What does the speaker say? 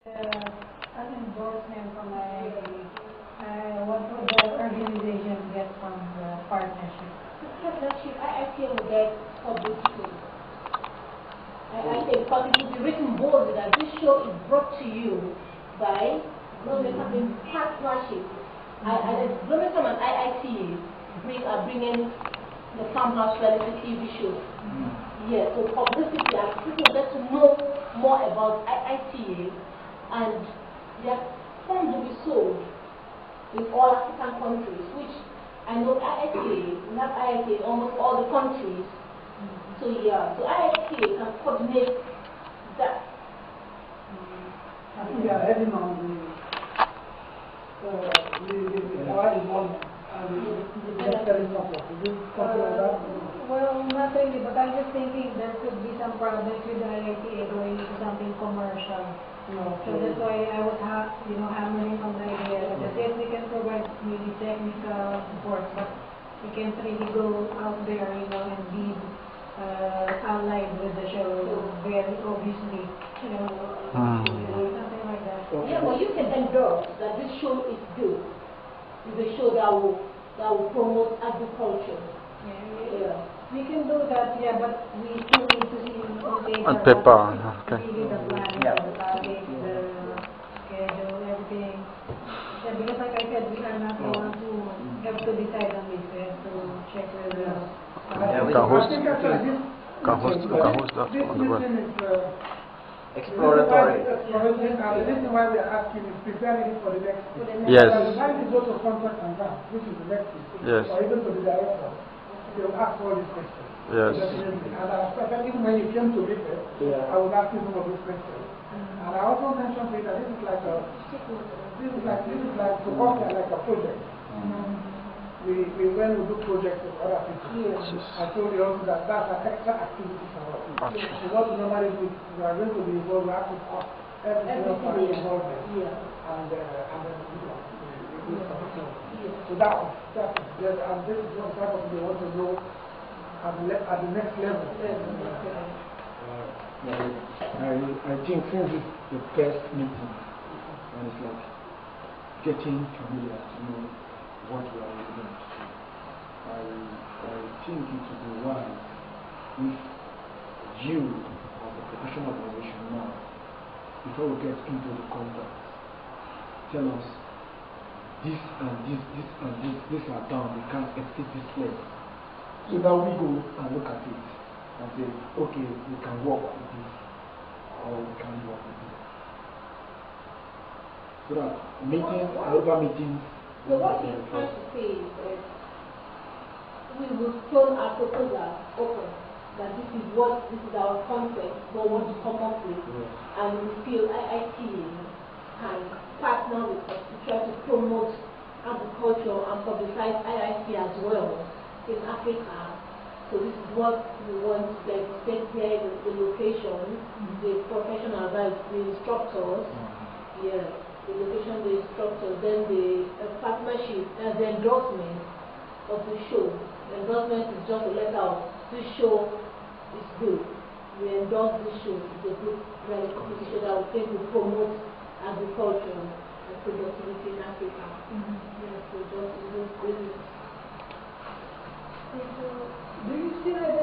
An endorsement from what would the organization get from the partnership? Partnership, I feel will get publicity. I think because it will be written boldly that this show is brought to you by Bloomington in partnership. Bloomington and IITA are bringing the Farmhouse Reality TV show. Yeah, so publicity and people get to know more about IITA, and their funds will be sold in all African countries, which I know IITA, we have IITA in almost all the countries. So yeah, so IITA can coordinate that. I think we are heading on the involvement and the necessary support. Is it something like that? Well, not really, but I'm just thinking there could be some problems with the IITA going into something commercial. So that's why I was hammering on the idea that yes, we can provide maybe technical support, but we can't really go out there, and be allied with the show very obviously, something like that. Yeah, well, you can endorse that this show is good. It's a show that will promote agriculture. Yeah. We can do that, yeah, but we still need to see On paper, okay. Really the plan, the target, the schedule, everything. Yeah, because like I said, we are not the ones who have to decide on this. We have to check with the... You can host that on the web. Exploratory. Exploration, and the reason why we are asking is preparing it for the next thing. Yes. By the time you go to contract and grant, which is the next thing, Yes. or even to the director, they will ask all these questions. Yes. Definitely. And even when you came to meet it, I would ask you some of these questions. And I also mentioned to you that this is like to us like a project. We when we do projects with other people, I told you also that that's an extra activity for us. So what we normally do, we are going to be involved, we have to cost everything involvement. And then we do something. So that's and this is what type of they want to know at the next level. I think since it's the first meeting, and it's like getting familiar to know what we are doing. I think it would be wise if you, as a professional organization now, before we get into the contract, tell us this and this are done, we can't exceed this level. So that we go and look at it and say, okay, we can work with this, or we can work with this. So that meetings, other meetings. So what he's trying to say is that we will turn our proposal open, that this is our concept, what we want to come up with, and we feel IITA can partner with us to try to promote agriculture and publicize IIT as well in Africa. So this is what we want to get here, the location, the professional advice, the instructors, the location, the instructors, then the partnership, and the endorsement of the show. The endorsement is just a letter of this show is good. We endorse this show. It's a good reality show that we think will promote agriculture and productivity in Africa. Do you still have